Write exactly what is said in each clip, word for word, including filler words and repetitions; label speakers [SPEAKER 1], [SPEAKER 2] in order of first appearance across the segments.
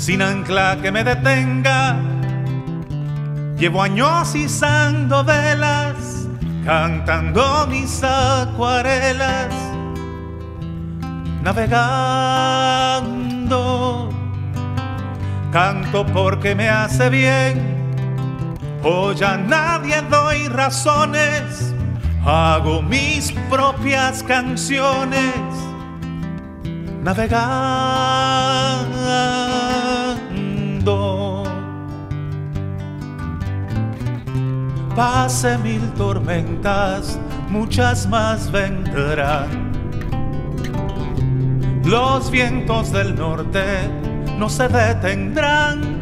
[SPEAKER 1] sin ancla que me detenga. Llevo años izando velas, cantando mis acuarelas, navegando. Canto porque me hace bien, hoy a nadie doy razones, hago mis propias canciones, navegando. Pase mil tormentas, muchas más vendrán. Los vientos del norte no se detendrán.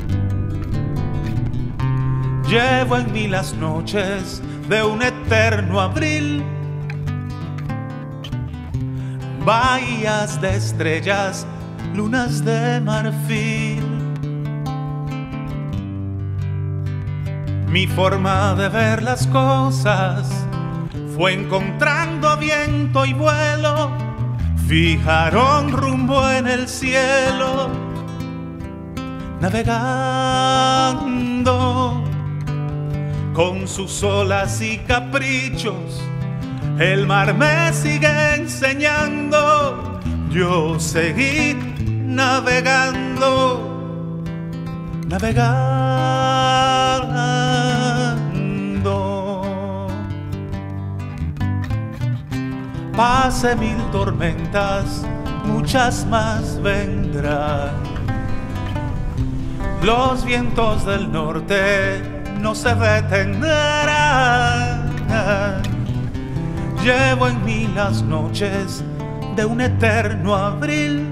[SPEAKER 1] Llevo en mí las noches de un eterno abril, bahías de estrellas, lunas de marfil. Mi forma de ver las cosas fue encontrando viento y vuelo, fijaron rumbo en el cielo, navegando. Con sus olas y caprichos, el mar me sigue enseñando, yo seguí navegando, navegando. Pase mil tormentas, muchas más vendrán. Los vientos del norte no se detendrán. Llevo en mí las noches de un eterno abril,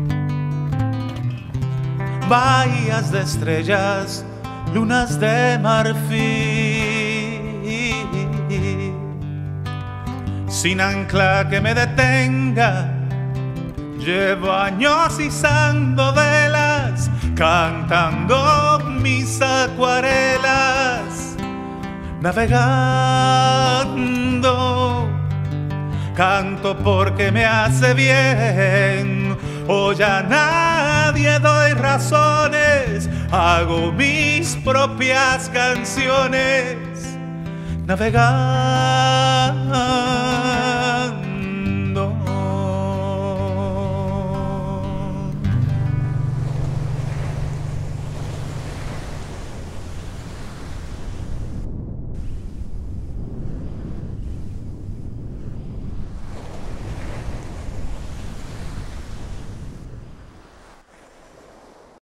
[SPEAKER 1] bahías de estrellas, lunas de marfil. Sin ancla que me detenga, llevo años izando velas, cantando mis acuarelas, navegando. Canto porque me hace bien, hoy a nadie doy razones, hago mis propias canciones, navegando.